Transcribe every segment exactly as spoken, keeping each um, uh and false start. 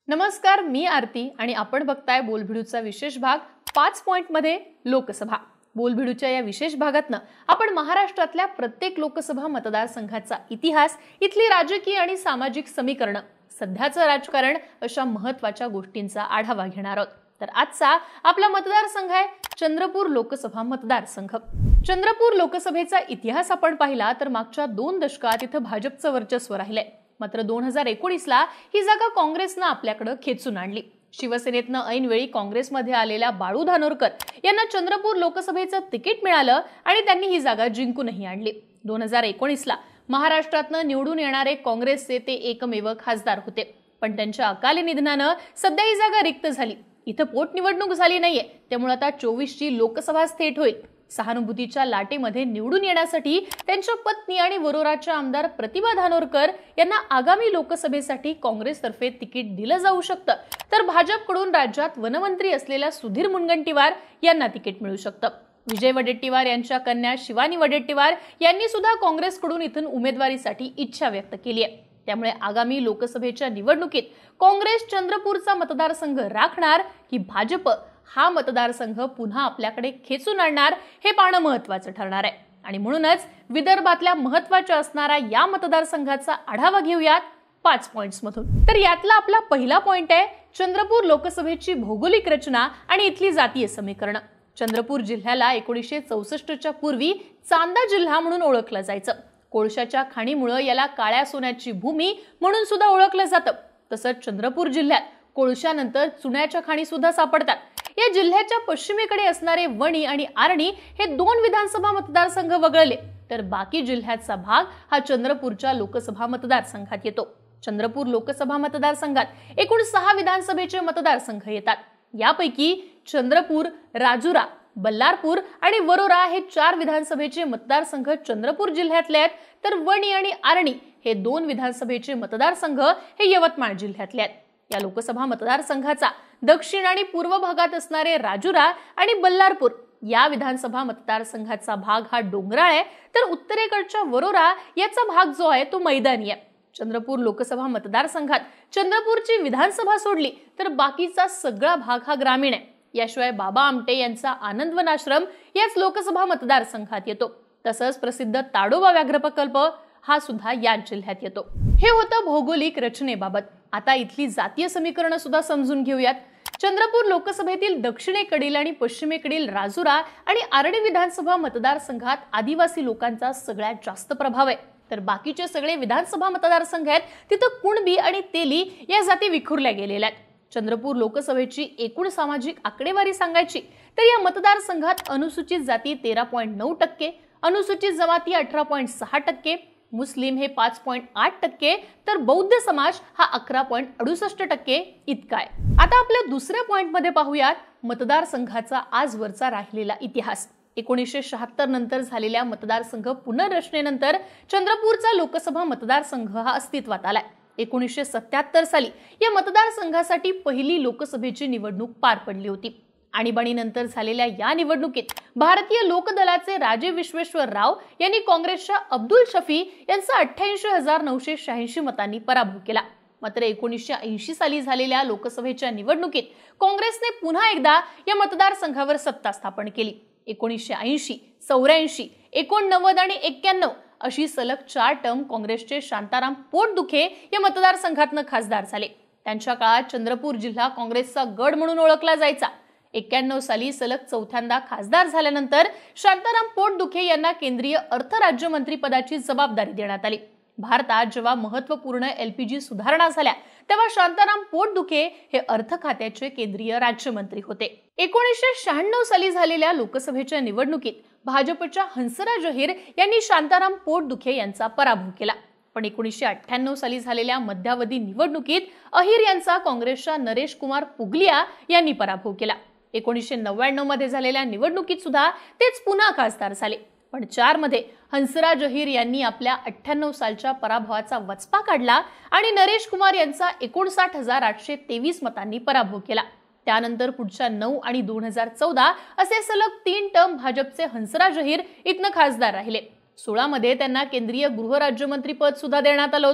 नमस्कार, मी आरती आणि आपण बघताय बोलभिडूचा विशेष भाग पाच पॉइंट मध्ये लोकसभा। बोलभिडूच्या या विशेष भागातनं आपण महाराष्ट्रातल्या प्रत्येक लोकसभा मतदारसंघाचा इतिहास, इथली राजकीय आणि सामाजिक समीकरणं, सध्याचं राजकारण अशा महत्त्वाच्या गोष्टींचा आढावा घेणार आहोत। तर आजचा आपला मतदारसंघ आहे चंद्रपूर लोकसभा मतदारसंघ। चंद्रपूर लोकसभेचा इतिहास आपण पाहिला तर मागच्या दोन दशकात इथं भाजपचं वर्चस्व राहिलंय। मात्र दोन हजार एकोणीस ला ही जागा काँग्रेसनं आपल्याकडे खेचून आणली। शिवसेनेतनं ऐनवेळी काँग्रेसमध्ये आलेल्या बाळू धानोरकर यांना चंद्रपूर लोकसभेचं तिकीट मिळालं आणि त्यांनी ही जागा जिंकूनही आणली। दोन हजार एकोणीस ला महाराष्ट्रातनं निवडून येणारे काँग्रेसचे ते एकमेव खासदार होते, पण त्यांच्या अकाली निधनानं सध्या ही जागा रिक्त झाली। इथं पोटनिवडणूक झाली नाहीये, त्यामुळे आता चोवीस ची लोकसभा थेट होईल। सहानुभूतीच्या लाटेमध्ये निवडून येण्यासाठी त्यांच्या पत्नी आणि वरोराच्या आमदार प्रतिभा धानोरकर यांना आगामी लोकसभेसाठी काँग्रेसतर्फे तिकीट दिलं जाऊ शकतं, तर भाजपकडून राज्यात वनमंत्री असलेल्या सुधीर मुनगंटीवार यांना तिकीट मिळू शकतं। विजय वडेट्टीवार यांच्या कन्या शिवानी वडेट्टीवार यांनी सुद्धा काँग्रेसकडून इथून उमेदवारीसाठी इच्छा व्यक्त केली आहे। त्यामुळे आगामी लोकसभेच्या निवडणुकीत काँग्रेस चंद्रपूरचा मतदारसंघ राखणार की भाजप हा मतदारसंघ पुन्हा आपल्याकडे खेचून आणणार हे पाहणं महत्त्वाचं ठरणार आहे। आणि म्हणूनच विदर्भातल्या महत्त्वाच्या असणाऱ्या या मतदारसंघाचा आढावा घेऊयात पाच पॉइंट्स मधून। तर यातला आपला पहिला पॉइंट आहे चंद्रपूर लोकसभेची भौगोलिक रचना आणि इथली जातीय समीकरण। चंद्रपूर जिल्ह्याला एकोणीसशे चौसष्टच्या पूर्वी चांदा जिल्हा म्हणून ओळखलं जायचं। कोळशाच्या खाणीमुळे याला काळ्या सोन्याची भूमी म्हणून सुद्धा ओळखलं जातं। तसंच चंद्रपूर जिल्ह्यात कोळशानंतर चुन्याच्या खाणी सुद्धा सापडतात। या जिल्ह्याच्या पश्चिमेकडे असणारे वणी आणि आर्णी हे दोन विधानसभा मतदारसंघ वगळले तर बाकी जिल्ह्याचा भाग हा चंद्रपूरच्या लोकसभा मतदारसंघात येतो। चंद्रपूर लोकसभा मतदारसंघात एकूण सहा विधानसभेचे मतदारसंघ येतात। यापैकी चंद्रपूर, राजुरा, बल्लारपूर आणि वरोरा हे चार विधानसभेचे मतदारसंघ चंद्रपूर जिल्ह्यातले आहेत, तर वणी आणि आर्णी हे दोन विधानसभेचे मतदारसंघ हे यवतमाळ जिल्ह्यातले आहेत। या लोकसभा मतदारसंघाचा दक्षिण आणि पूर्व भागात असणारे राजुरा आणि बल्लारपूर या विधानसभा मतदारसंघाचा भाग हा डोंगराळ आहे, तर उत्तरेकडच्या वरोरा याचा भाग जो आहे तो मैदानी आहे। चंद्रपूर लोकसभा मतदारसंघात चंद्रपूरची विधानसभा सोडली तर बाकीचा सगळा भाग हा ग्रामीण आहे। याशिवाय बाबा आमटे यांचा आनंदवन आश्रम याच लोकसभा मतदारसंघात येतो। तसंच प्रसिद्ध ताडोबा व्याघ्र प्रकल्प हा सुद्धा याच जिल्ह्यात येतो। हे होतं भौगोलिक रचनेबाबत। आता इथली जातीय समीकरण सुद्धा समजून घेऊयात। चंद्रपूर लोकसभेतील दक्षिणेकडील आणि पश्चिमेकडील राजुरा आणि आर्णी विधानसभा मतदारसंघात आदिवासी लोकांचा सगळ्यात जास्त प्रभाव आहे, तर बाकीचे सगळे विधानसभा मतदारसंघ आहेत तिथं कुणबी आणि तेली या जाती विखुरल्या गेलेल्या आहेत। चंद्रपूर लोकसभेची एकूण सामाजिक आकडेवारी सांगायची तर या मतदारसंघात अनुसूचित जाती तेरा पॉईंट नऊ टक्के, अनुसूचित जमाती अठरा पॉईंट सहा टक्के, मुस्लिम हे पाच पॉईंट आठ टक्के, तर बौद्ध समाज हा अकरा पॉईंट अडुसष्ट टक्के इतका आहे। आता आपल्या दुसऱ्या पॉइंट मध्ये पाहूयात मतदारसंघाचा आजवरचा राहिलेला इतिहास। एकोणीसशे शहात्तर नंतर झालेल्या मतदारसंघ पुनर्रचनेनंतर चंद्रपूरचा लोकसभा मतदारसंघ हा अस्तित्वात आलाय। एकोणीसशे सत्याहत्तर साली या मतदारसंघासाठी पहिली लोकसभेची निवडणूक पार पडली होती। आणीबाणीनंतर झालेल्या या निवडणुकीत भारतीय लोकदलाचे राजे विश्वेश्वर राव यांनी काँग्रेसच्या अब्दुल शफी यांचा अठ्ठ्याऐंशी हजार नऊशे शहाऐंशी मतांनी पराभव केला। मात्र एकोणीसशे ऐंशी साली झालेल्या लोकसभेच्या निवडणुकीत काँग्रेसने पुन्हा एकदा या मतदारसंघावर सत्ता स्थापन केली। एकोणीसशे ऐंशी, चौऱ्याऐंशी, एकोणनव्वद आणि एक्क्याण्णव अशी सलग चार टर्म काँग्रेसचे शांताराम पोटदुखे या मतदारसंघातनं खासदार झाले। त्यांच्या काळात चंद्रपूर जिल्हा काँग्रेसचा गड म्हणून ओळखला जायचा। एक्क्याण्णव साली सलग चौथ्यांदा खासदार झाल्यानंतर शांताराम पोटदुखे यांना केंद्रीय अर्थ राज्यमंत्री पदाची जबाबदारी देण्यात आली। भारतात जेव्हा महत्त्वपूर्ण एलपीजी सुधारणा झाल्या तेव्हा शांताराम पोटदुखे हे अर्थ खात्याचे केंद्रीय राज्यमंत्री होते। एकोणीसशे शहाण्णव साली झालेल्या लोकसभेच्या निवडणुकीत भाजपच्या हंसराज अहिर यांनी शांताराम पोटदुखे यांचा पराभव केला, पण एकोणीसशे अठ्ठ्याण्णव साली झालेल्या मध्यावधी निवडणुकीत अहिर यांचा काँग्रेसच्या नरेश कुमार पुगलिया यांनी पराभव केला। एकोणीसशे नव्याण्णव मध्ये झालेल्या निवडणुकीत सुद्धा तेच पुन्हा खासदार झाले, पण चार मध्ये हंसराज अहिर यांनी आपल्या अठ्ठ्याण्णव सालच्या पराभवाचा वचपा काढला आणि नरेश कुमार यांचा एकोणसाठ हजार आठशे तेवीस मतांनी पराभव केला। त्यानंतर पुढच्या नऊ आणि दोन हजार चौदा असे सलग तीन टर्म भाजपचे हंसराज अहिर इथनं खासदार राहिले। सोळा मध्ये त्यांना केंद्रीय गृह राज्यमंत्री पद सुद्धा देण्यात आलं होतं।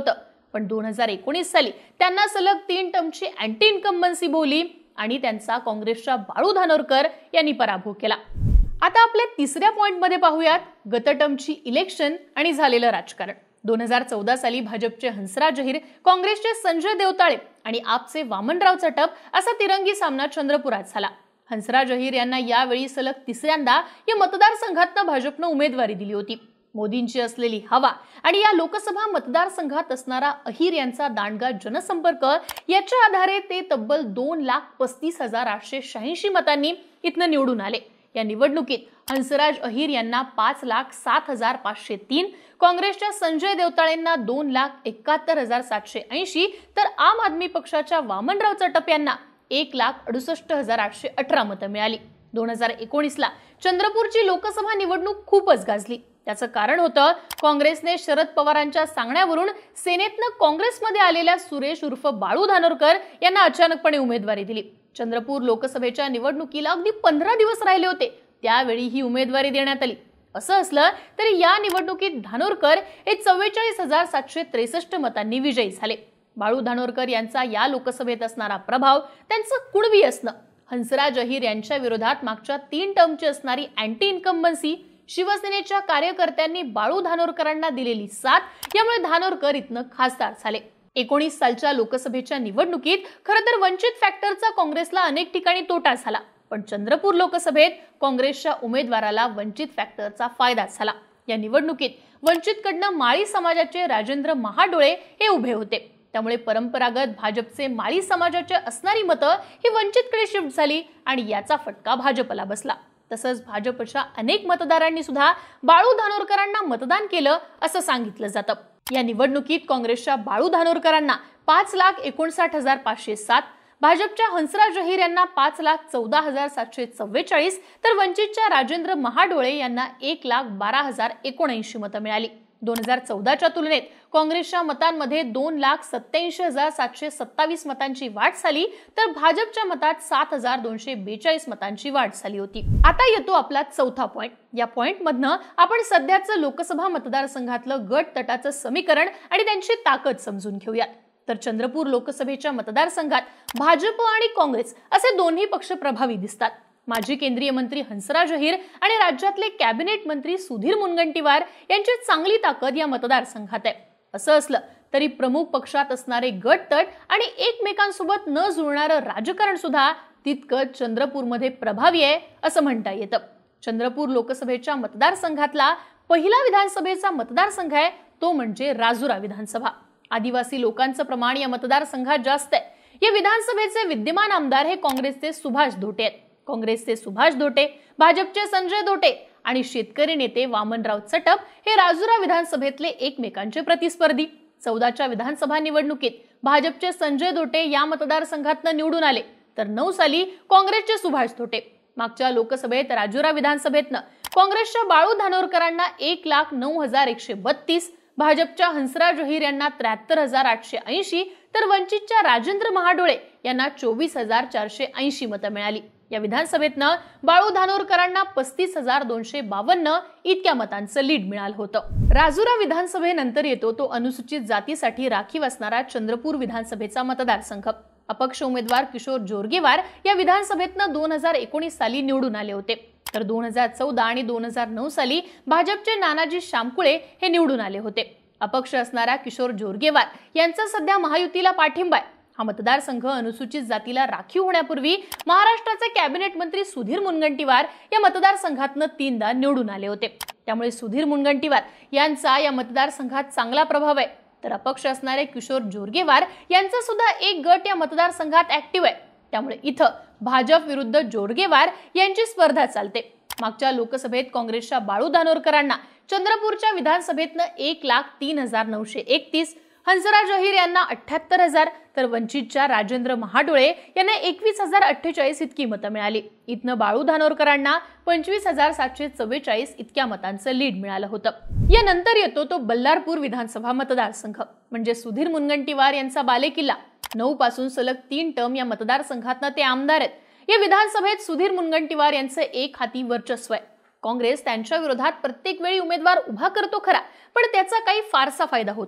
पण दोन हजार एकोणीस साली त्यांना सलग तीन टर्मची अँटी इन्कम्बन्सी भोवली आणि त्यांचा काँग्रेसच्या बाळू धानोरकर यांनी पराभव केला. आता आपल्या तिसऱ्या पॉइंटमध्ये पाहूयात गतटर्मची इलेक्शन आणि झालेलं राजकारण. दोन हजार चौदा साली भाजपचे हंसराज अहिर, काँग्रेसचे संजय देवताळे आणि आपचे वामनराव चटप असा तिरंगी सामना चंद्रपुरात झाला. हंसराज अहिर यांना यावेळी सलग तिसऱ्यांदा या मतदारसंघातनं भाजपनं उमेदवारी दिली होती. मोदींची असलेली हवा आणि या लोकसभा मतदारसंघात असणारा अहिर यांचा दांडगा जनसंपर्क याच्या आधारे ते तब्बल दोन लाख पस्तीस हजार आठशे शहाऐंशी मतांनी इथनं निवडून आले. या निवडणुकीत हंसराज अहिर यांना पाच लाख सात हजार पाचशे तीन, काँग्रेसच्या संजय देवताळेंना दोन लाख एकाहत्तर हजार सातशे ऐंशी तर आम आदमी पक्षाच्या वामनराव चटप यांना एक लाख अडुसष्ट हजार आठशे अठरा मतं मिळाली. दोन हजार एकोणीस ला चंद्रपूरची लोकसभा निवडणूक खूपच गाजली. त्याचं कारण होतं काँग्रेसने शरद पवारांच्या सांगण्यावरून सेनेतनं काँग्रेसमध्ये आलेल्या सुरेश उर्फ बाळू धानोरकर यांना अचानकपणे उमेदवारी दिली. चंद्रपूर लोकसभेच्या निवडणुकीला अगदी पंधरा दिवस राहिले होते, त्यावेळी ही उमेदवारी देण्यात आली. असं असलं तरी या निवडणुकीत धानोरकर हे चव्वेचाळीस हजार सातशे त्रेसष्ट मतांनी विजयी झाले. बाळू धानोरकर यांचा या लोकसभेत असणारा प्रभाव, त्यांचं कुणबी असणं, हंसराज अहिर यांच्या विरोधात मागच्या तीन टर्मची असणारी अँटी इन्कम्बन्सी, शिवसेनेच्या कार्यकर्त्यांनी बाळू धानोरकरांना दिलेली साथ यामुळे धानोरकर इथनं खासदार झाले. एकोणीस सालच्या लोकसभेच्या निवडणुकीत खरं तर वंचित फॅक्टरचा काँग्रेसला अनेक ठिकाणी तोटा झाला, पण चंद्रपूर लोकसभेत काँग्रेसच्या उमेदवाराला वंचित फॅक्टरचा फायदा झाला. या निवडणुकीत वंचितकडनं माळी समाजाचे राजेंद्र महाडोळे हे उभे होते, त्यामुळे परंपरागत भाजपचे माळी समाजाचे असणारी मतं ही वंचितकडे शिफ्ट झाली आणि याचा फटका भाजपला बसला. तसंच भाजपच्या अनेक मतदारांनी सुद्धा बाळू धानोरकरांना मतदान केलं असं सांगितलं जातं. या निवडणुकीत काँग्रेसच्या बाळू धानोरकरांना पाच लाख एकोणसाठ हजार पाचशे सात, भाजपच्या हंसराज अहिर यांना पाच लाख चौदा हजार सातशे चव्वेचाळीस तर वंचितच्या राजेंद्र महाडोळे यांना एक लाख बारा हजार एकोणऐंशी मतं मिळाली. दोन हजार चौदाच्या तुलनेत काँग्रेसच्या मतांमध्ये दोन लाख सत्याऐंशी हजार सातशे सत्तावीस मतांची वाढ झाली, तर भाजपच्या मतात सात हजार दोनशे बेचाळीस मतांची वाढ झाली होती. आता येतो आपला चौथा पॉइंट. या पॉइंट मधनं आपण सध्याचं लोकसभा मतदारसंघातलं गट तटाचं समीकरण आणि त्यांची ताकद समजून घेऊयात. तर चंद्रपूर लोकसभेच्या मतदारसंघात भाजप आणि काँग्रेस असे दोन्ही पक्ष प्रभावी दिसतात. माजी केंद्रीय मंत्री हंसराज अहिर आणि राज्यातले कॅबिनेट मंत्री सुधीर मुनगंटीवार यांची चांगली ताकद या मतदारसंघात आहे. असं असलं तरी प्रमुख पक्षात असणारे गटतट आणि एकमेकांसोबत न जुळणारं राजकारण सुद्धा तितकंच चंद्रपूरमध्ये प्रभावी आहे असं म्हणता येतं. चंद्रपूर लोकसभेच्या मतदारसंघातला पहिला विधानसभेचा मतदारसंघ आहे तो म्हणजे राजुरा विधानसभा. आदिवासी लोकांचं प्रमाण या मतदारसंघात जास्त आहे. या विधानसभेचे विद्यमान आमदार हे काँग्रेसचे सुभाष धोटे आहेत. काँग्रेसचे सुभाष धोटे, भाजपचे संजय धोटे आणि शेतकरी नेते वामनराव चटप हे राजुरा विधानसभेतले एकमेकांचे प्रतिस्पर्धी. चौदाच्या विधानसभा निवडणुकीत भाजपचे संजय धोटे या मतदारसंघातनं निवडून आले, तर नऊ साली काँग्रेसचे सुभाष धोटे. मागच्या लोकसभेत राजुरा विधानसभेतनं काँग्रेसच्या बाळू धानोरकरांना एक लाख नऊ हजार एकशे बत्तीस, भाजपच्या हंसराज अहिर यांना त्र्याहत्तर हजार आठशे ऐंशी तर वंचितच्या राजेंद्र महाडोळे यांना चोवीस हजार चारशे ऐंशी मतं मिळाली. या विधानसभेतनं बाळू धानोरकरांना पस्तीस हजार दोनशे बावन्न इतक्या मतांचं लीड मिळालं होतं. राजुरा विधानसभेनंतर येतो तो अनुसूचित जातीसाठी राखीव असणारा चंद्रपूर विधानसभेचा मतदारसंघ. अपक्ष उमेदवार किशोर जोरगेवार या विधानसभेतनं दोन हजार एकोणीस साली निवडून आले होते, तर दोन हजार चौदा आणि दोन हजार नऊ साली भाजपचे नानाजी शामकुळे हे निवडून आले होते. अपक्ष असणारा किशोर जोरगेवार यांचा सध्या महायुतीला पाठिंबा आहे. हा मतदारसंघ अनुसूचित जातीला राखीव होण्यापूर्वी महाराष्ट्राचे कॅबिनेट मंत्री सुधीर मुनगंटीवार या मतदारसंघातनं तीनदा निवडून आले होते, त्यामुळे सुधीर मुनगंटीवार यांचा या मतदारसंघात चांगला प्रभाव आहे. तर अपक्ष असणारे किशोर जोरगेवार यांचा सुद्धा एक गट या मतदारसंघात ऍक्टिव्ह आहे, त्यामुळे इथं भाजप विरुद्ध जोरगेवार यांची स्पर्धा चालते. मागच्या लोकसभेत काँग्रेसच्या बाळू धानोरकरांना चंद्रपूरच्या विधानसभेतनं एक लाख तीन हजार नऊशे एकतीस, हंसराज अहिर यांना अठ्ठ्याहत्तर हजार तर वंचितच्या राजेंद्र महाडोळे यांना एकवीस हजार अठ्ठेचाळीस इतकी मतं मिळाली. इथनं बाळू धानोरकरांना पंचवीस हजार सातशे चव्वेचाळीस इतक्या मतांचं लीड मिळालं होतं. यानंतर येतो तो बल्लारपूर विधानसभा मतदारसंघ, म्हणजे सुधीर मुनगंटीवार यांचा बालेकिल्ला. नऊ पासून सलग तीन टर्म या मतदारसंघातनं ते आमदार आहेत. या विधानसभेत सुधीर मुनगंटीवार यांचं एक हाती वर्चस्व आहे. काँग्रेस त्यांच्या विरोधात प्रत्येक वेळी उमेदवार उभा करतो खरा, पण त्याचा काही फारसा फायदा होत नाही.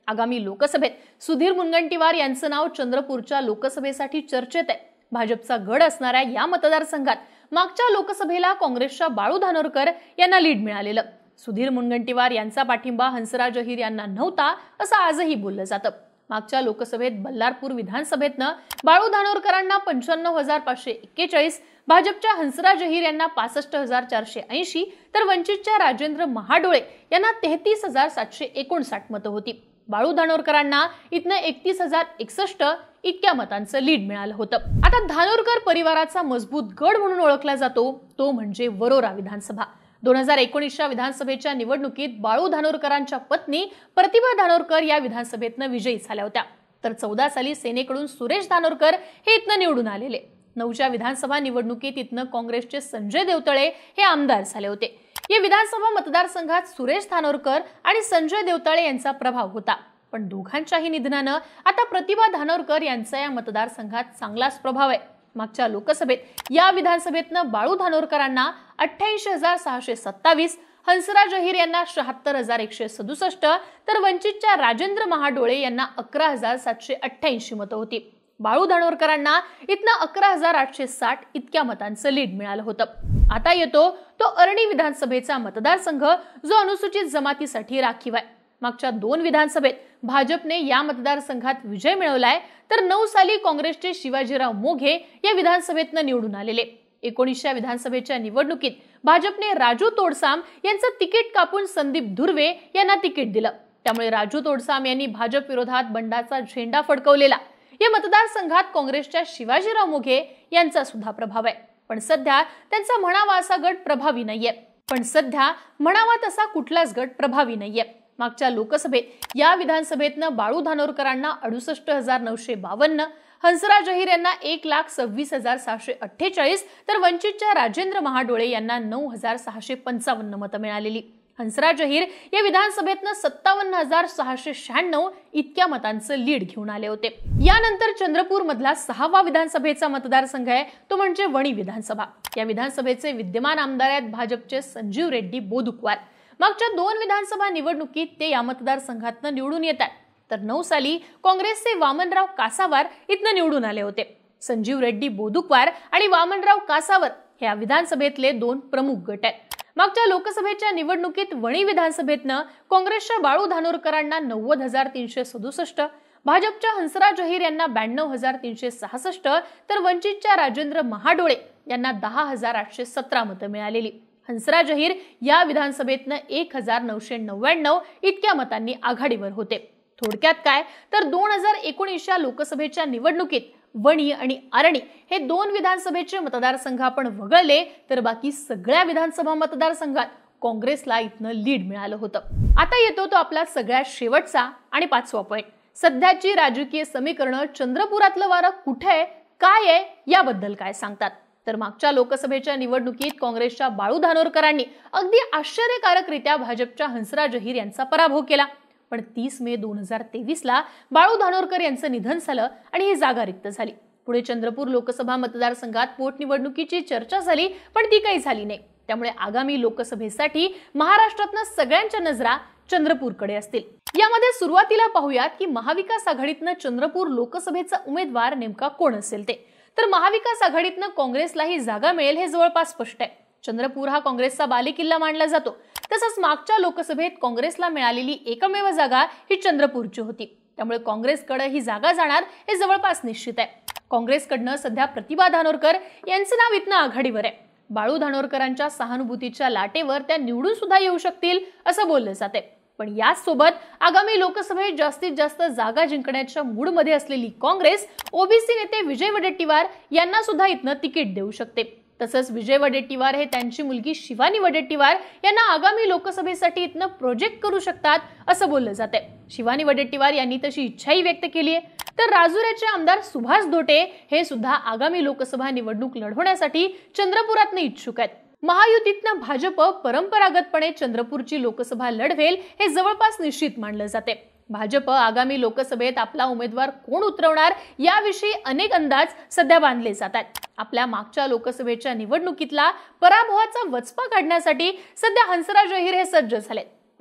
आगामी लोकसभेत सुधीर मुनगंटीवार यांचं नाव चंद्रपूरच्या लोकसभेसाठी चर्चेत आहे। भाजपचा गड असणाऱ्या या मतदारसंघात मागच्या लोकसभेला काँग्रेसच्या बाळू धानोरकर यांना लीड मिळालेलं। सुधीर मुनगंटीवार यांचा पाठिंबा हंसराज अहिर यांना नव्हता असं आजही बोललं जातं। मागच्या लोकसभेत बल्लारपूर विधानसभेतनं बाळू धानोरकरांना पंच्याण्णव हजार पाचशे एक्केचाळीस, भाजपच्या हंसराज अहिर यांना पासष्ट हजार चारशे ऐंशी तर वंचितच्या राजेंद्र महाडोळे यांना तेहतीस हजार सातशे एकोणसाठ मतं होती। बाळू धानोरकरांना इथनं एकतीस हजार एकसष्ट इतक्या मतांचं लीड मिळालं होतं। आता धानोरकर परिवाराचा मजबूत गड म्हणून ओळखला जातो तो म्हणजे वरोरा विधानसभा। दोन हजार एकोणीसच्या विधानसभेच्या निवडणुकीत बाळू धानोरकरांच्या पत्नी प्रतिभा धानोरकर या विधानसभेतनं विजयी झाल्या होत्या, तर चौदा साली सेनेकडून सुरेश धानोरकर हे इथनं निवडून आलेले। नऊच्या विधानसभा निवडणुकीत इथनं काँग्रेसचे संजय देवतळे हे आमदार झाले होते। या विधानसभा मतदारसंघात सुरेश धानोरकर आणि संजय देवतळे यांचा प्रभाव होता, पण दोघांच्याही निधनानं आता प्रतिभा धानोरकर यांचा या मतदारसंघात चांगलाच प्रभाव आहे। मागच्या लोकसभेत या विधानसभेतनं बाळू धानोरकरांना अठ्ठ्याऐंशी हजार सहाशे सत्तावीस, हंसराज अहिर यांना शहात्तर हजार एकशे सदुसष्ट तर वंचितच्या राजेंद्र महाडोळे यांना अकरा हजार सातशे अठ्ठ्याऐंशी मतं होती। बाळू धानोरकरांना इथनं अकरा हजार आठशे साठ इतक्या मतांचं लीड मिळालं होतं। आता येतो तो अरणी विधानसभेचा मतदारसंघ जो अनुसूचित जमातीसाठी राखीव आहे। मागच्या दोन विधानसभेत भाजपने या मतदारसंघात विजय मिळवलाय, तर नऊ साली काँग्रेसचे शिवाजीराव मोघे या विधानसभेतनं निवडून आलेले। एकोणीसच्या विधानसभेच्या निवडणुकीत भाजपने राजू तोडसाम यांचं तिकीट कापून संदीप धुर्वे यांना तिकीट दिलं, त्यामुळे राजू तोडसाम यांनी भाजप विरोधात बंडाचा झेंडा फडकवलेला। या मतदारसंघात काँग्रेसच्या शिवाजीराव मोघे यांचा सुद्धा प्रभाव आहे, पण सध्या त्यांचा म्हणावा असा गट प्रभावी नाहीये पण सध्या म्हणावा तसा कुठलाच गट प्रभावी नाहीये। मागच्या लोकसभेत या विधानसभेतनं बाळू धानोरकरांना अडुसष्ट हजार नऊशे बावन्न, हंसराज अहिर यांना एक लाख सव्वीस हजार सहाशे अठ्ठेचाळीस तर वंचितच्या राजेंद्र महाडोळे यांना नऊ हजार सहाशे पंचावन्न मतं मिळालेली। हंसराज अहिर या विधानसभेतनं सत्तावन्न हजार सहाशे शहाण्णव इतक्या मतांचं लीड घेऊन आले होते। यानंतर चंद्रपूर मधला सहावा विधानसभेचा मतदारसंघ आहे तो म्हणजे वणी विधानसभा। या विधानसभेचे विद्यमान आमदार आहेत भाजपचे संजीव रेड्डी बोदुकवार। मागच्या दोन विधानसभा निवडणुकीत ते या मतदारसंघातनं निवडून येतात, तर नऊ साली काँग्रेसचे वामनराव कासावार इथनं निवडून आले होते। संजीव रेड्डी बोदुकवार आणि वामनराव कासावर ह्या विधानसभेतले दोन प्रमुख गट आहेत। मागच्या लोकसभेच्या निवडणुकीत वणी विधानसभेतनं काँग्रेसच्या बाळू धानोरकरांना नव्वद हजार तीनशे सदुसष्ट, भाजपच्या हंसराज अहिर यांना ब्याण्णव हजार तीनशे सहासष्ट तर वंचितच्या राजेंद्र महाडोळे यांना दहा हजार आठशे सतरा मतं मिळालेली। हंसराज अहिर या विधानसभेतनं एक हजार नऊशे नव्याण्णव इतक्या मतांनी आघाडीवर होते। थोडक्यात काय तर दोन हजार एकोणीसच्या लोकसभेच्या निवडणुकीत वणी आणि आरणी हे दोन विधानसभेचे मतदारसंघ आपण वगळले तर बाकी सगळ्या विधानसभा मतदारसंघात काँग्रेसला इथनं लीड मिळालं होतं। आता येतो तो आपला सगळ्यात शेवटचा आणि पाचवा पॉइंट, सध्याची राजकीय समीकरणं चंद्रपुरातलं वारं कुठे आहे, काय आहे याबद्दल काय सांगतात। तर मागच्या लोकसभेच्या निवडणुकीत काँग्रेसच्या बाळू धानोरकरांनी अगदी आश्चर्यकारकरित्या भाजपच्या हंसराज अहिर यांचा पराभव केला, पण तीस मे दोन हजार तेवीस ला बाळू धानोरकर यांचं निधन झालं आणि ही जागा रिक्त झाली। पुढे चंद्रपूर लोकसभा मतदारसंघात पोटनिवडणुकीची चर्चा झाली, पण ती काही झाली नाही। त्यामुळे आगामी लोकसभेसाठी महाराष्ट्रातनं सगळ्यांच्या नजरा चंद्रपूरकडे असतील। यामध्ये सुरुवातीला पाहूयात की महाविकास आघाडीतनं चंद्रपूर लोकसभेचा उमेदवार नेमका कोण असेल ते। तर महाविकास आघाडीतनं काँग्रेसलाही जागा मिळेल हे जवळपास स्पष्ट आहे। चंद्रपूर हा काँग्रेसचा बालेकिल्ला मानला जातो, तसंच मागच्या लोकसभेत काँग्रेसला मिळालेली एकमेव जागा ही चंद्रपूरची होती, त्यामुळे काँग्रेसकडे ही जागा जाणार हे जवळपास निश्चित आहे। काँग्रेसकडनं सध्या प्रतिभा धानोरकर यांचं नाव इथनं आघाडीवर आहे। बाळू धानोरकरांच्या सहानुभूतीच्या लाटेवर त्या निवडून सुद्धा येऊ शकतील असं बोललं जाते, पण याच सोबत आगामी लोकसभेत जास्तीत जास्त जागा जिंकण्याच्या मूडमध्ये असलेली काँग्रेस ओबीसी नेते विजय वडेट्टीवार यांना सुद्धा इथनं तिकीट देऊ शकते। तसंच विजय वडेट्टीवार हे त्यांची मुलगी शिवानी वडेट्टीवार यांना आगामी लोकसभेसाठी इथनं प्रोजेक्ट करू शकतात असं बोललं जाते। शिवानी वडेट्टीवार यांनी तशी इच्छाही व्यक्त केली आहे। तर राजुऱ्याचे आमदार सुभाष धोटे हे सुद्धा आगामी लोकसभा निवडणूक लढवण्यासाठी चंद्रपुरातनं इच्छुक आहेत। महायुतीतनं भाजप परंपरागतपणे चंद्रपूरची लोकसभा लढवेल हे जवळपास निश्चित मानलं जाते। भाजप आगामी लोकसभेत आपला उमेदवार कोण उतरवणार याविषयी अनेक अंदाज सध्या बांधले जातात। आपल्या मागच्या लोकसभेच्या निवडणुकीतला पराभवाचा वचपा काढण्यासाठी सध्या हंसराज अहिर हे सज्ज झालेत,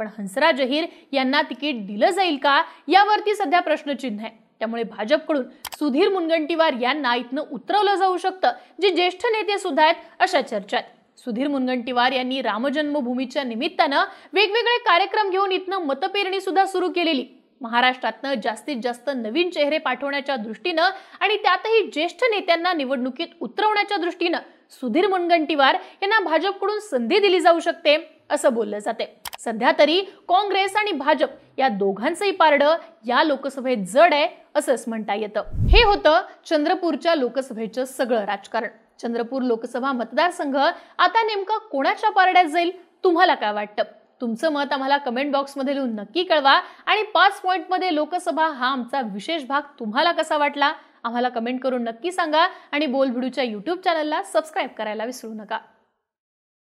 पण हंसराज अहिर यांना तिकीट दिलं जाईल का यावरती सध्या प्रश्नचिन्ह आहे। त्यामुळे भाजपकडून सुधीर मुनगंटीवार यांना इथनं उतरवलं जाऊ शकतं, जे ज्येष्ठ नेते सुद्धा आहेत अशा चर्चा आहेत। सुधीर मुनगंटीवार यांनी रामजन्मभूमीच्या निमित्तानं वेगवेगळे कार्यक्रम घेऊन इथनं मतपेरणी सुद्धा सुरू केलेली। महाराष्ट्रातनं जास्तीत जास्त नवीन चेहरे पाठवण्याच्या दृष्टीनं आणि त्यातही ज्येष्ठ नेत्यांना निवडणुकीत उतरवण्याच्या दृष्टीनं सुधीर मुनगंटीवार यांना भाजपकडून संधी दिली जाऊ शकते असं बोललं जाते। सध्या तरी काँग्रेस आणि भाजप या दोघांचंही पारडं या लोकसभेत जड आहे असंच म्हणता येतं। हे होतं चंद्रपूरच्या लोकसभेचं सगळं राजकारण। चंद्रपूर लोकसभा मतदारसंघ आता नेमका कोणाच्या पारड्यात जाईल, तुम्हाला काय वाटतं? तुमचं मत आम्हाला कमेंट बॉक्समध्ये लिहून नक्की कळवा आणि पाच पॉइंट मध्ये लोकसभा हा आमचा विशेष भाग तुम्हाला कसा वाटला आम्हाला कमेंट करून नक्की सांगा आणि बोलभिडूच्या यूट्यूब चॅनलला सबस्क्राईब करायला विसरू नका।